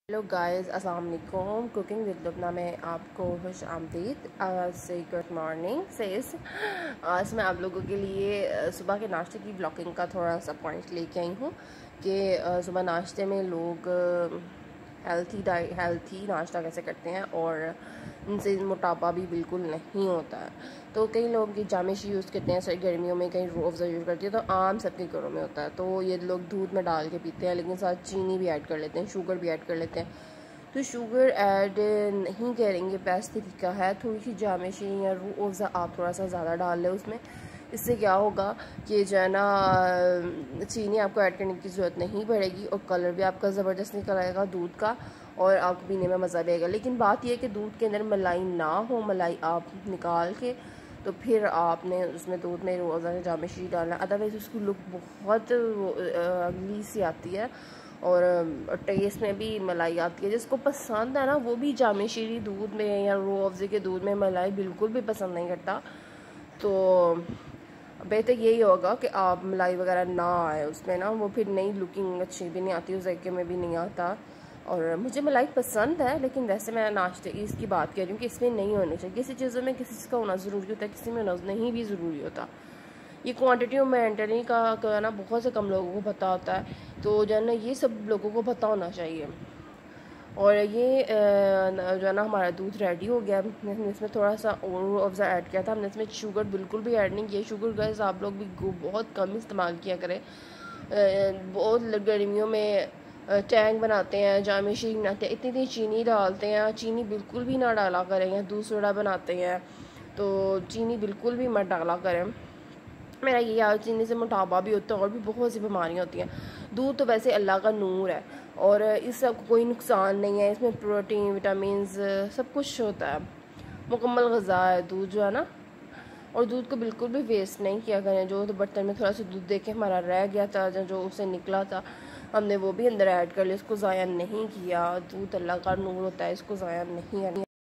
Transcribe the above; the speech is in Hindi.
हेलो गाइस, अस्सलाम वालेकुम। कुकिंग विद लुबना में आपको खुश आमदीद। से गुड मॉर्निंग सेज। आज मैं आप लोगों के लिए सुबह के नाश्ते की ब्लॉगिंग का थोड़ा सा पॉइंट लेके आई हूँ कि सुबह नाश्ते में लोग हेल्थी नाश्ता कैसे करते हैं और इनसे मोटापा भी बिल्कुल नहीं होता है। तो कई लोग ये जामिश यूज़ करते हैं गर्मियों में, कहीं रूह अफ़ज़ा यूज़ करते हैं, तो आम सबके घरों में होता है। तो ये लोग दूध में डाल के पीते हैं, लेकिन साथ चीनी भी ऐड कर लेते हैं, शुगर भी ऐड कर लेते हैं। तो शुगर ऐड नहीं करेंगे, बेस्ट तरीका है थोड़ी सी जामिशी या रूह अफ़ज़ा आप थोड़ा सा ज़्यादा डाल लें उसमें। इससे क्या होगा कि जो है ना, चीनी आपको ऐड करने की ज़रूरत नहीं पड़ेगी और कलर भी आपका ज़बरदस्त निकल आएगा दूध का और आपको पीने में मज़ा भी आएगा। लेकिन बात यह है कि दूध के अंदर मलाई ना हो, मलाई आप निकाल के तो फिर आपने उसमें दूध में रूह अफ़ज़ा जामिशी डालना, अदरवाइज़ उसकी लुक बहुत अगली सी आती है और टेस्ट में भी मलाई आती है। जिसको पसंद है ना, वो भी जामिशी दूध में या रूह अफ़ज़े के दूध में मलाई बिल्कुल भी पसंद नहीं करता। तो बेहतर यही होगा कि आप मलाई वगैरह ना आए उसमें ना, वो फिर नई लुकिंग अच्छी भी नहीं आती, उस जायके में भी नहीं आता। और मुझे मलाई पसंद है, लेकिन वैसे मैं नाश्ते इसकी बात कर रही हूँ कि इसमें नहीं होनी चाहिए। किसी चीज़ों में किसी चीज़ का होना ज़रूरी होता है, किसी में नहीं भी ज़रूरी होता। ये क्वांटिटी और मेंटेनिंग का ना बहुत से कम लोगों को पता होता है। तो जो है ना, ये सब लोगों को पता होना चाहिए। और ये जो है ना, हमारा दूध रेडी हो गया। हमने इसमें थोड़ा सा रूह अफ़ज़ा ऐड किया था, हमने इसमें शुगर बिल्कुल भी ऐड नहीं किया। शुगर गैस आप लोग भी बहुत कम इस्तेमाल किया करें। बहुत गर्मियों में टैंग बनाते हैं, जामिशी बनाते हैं, इतनी चीनी डालते हैं, चीनी बिल्कुल भी ना डाला करें। या दूध सोडा बनाते हैं तो चीनी बिल्कुल भी मत डाला करें। मेरा ये यार, चीनी से मोटापा भी होता है और भी बहुत सी बीमारियाँ होती हैं। दूध तो वैसे अल्लाह का नूर है और इससे कोई नुकसान नहीं है। इसमें प्रोटीन, विटामिन्स सब कुछ होता है, मुकम्मल ग़िज़ा है दूध जो है ना। और दूध को बिल्कुल भी वेस्ट नहीं किया करें। जो तो बर्तन में थोड़ा सा दूध दे के हमारा रह गया था, जो उससे निकला था, हमने वो भी अंदर ऐड कर लिया, इसको ज़ाया नहीं किया। दूध अल्लाह का नूर होता है, इसको ज़ाया नहीं